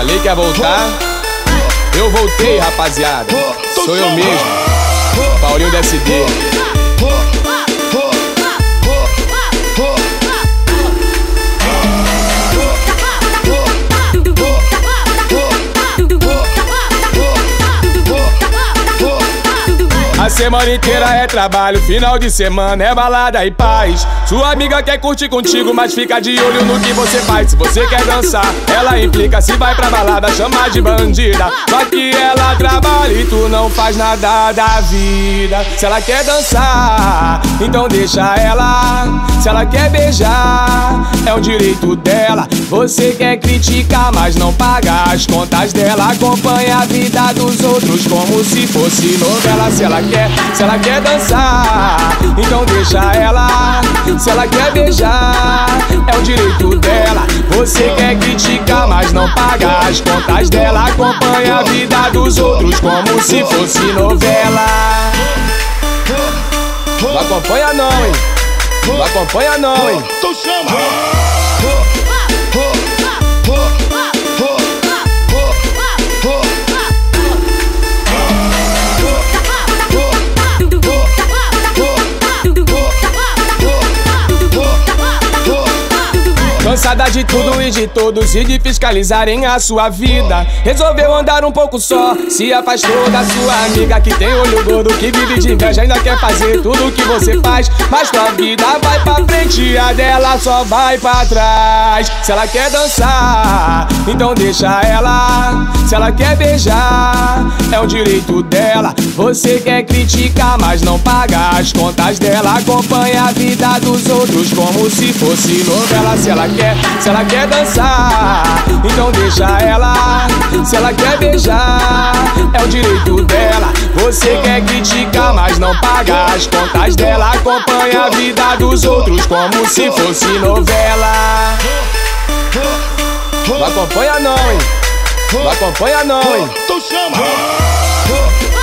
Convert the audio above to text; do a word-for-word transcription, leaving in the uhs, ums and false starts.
Falei que ia voltar, eu voltei, rapaziada. Sou eu mesmo, Paulinho do S D. A semana inteira é trabalho, final de semana é balada e paz. Sua amiga quer curtir contigo, mas fica de olho no que você faz. Se você quer dançar, ela implica. Se vai pra balada, chama de bandida. Só que ela trabalha e tu não faz nada da vida. Se ela quer dançar, então deixa ela. Se ela quer beijar, é o direito dela. Você quer criticar, mas não paga as contas dela. Acompanha a vida dos outros como se fosse novela. Se ela quer, se ela quer dançar, então deixa ela. Se ela quer beijar, é o direito dela. Você quer criticar, mas não paga as contas dela. Acompanha a vida dos outros como se fosse novela. Não acompanha não, hein? Não acompanha não, hein? Tu chama! Cansada de tudo e de todos e de fiscalizarem a sua vida, resolveu andar um pouco só, se afastou da sua amiga que tem olho gordo, que vive de inveja, ainda quer fazer tudo o que você faz. Mas tua vida vai pra frente, a dela só vai pra trás. Se ela quer dançar, então deixa ela. Se ela quer beijar, é o direito dela. Você quer criticar, mas não paga as contas dela. Acompanha a vida dos outros como se fosse novela. Se ela quer, se ela quer dançar, então deixa ela. Se ela quer beijar, é o direito dela. Você quer criticar, mas não paga as contas dela. Acompanha a vida dos outros como se fosse novela. Não acompanha não, hein? Não acompanha não, hein? Tu chama!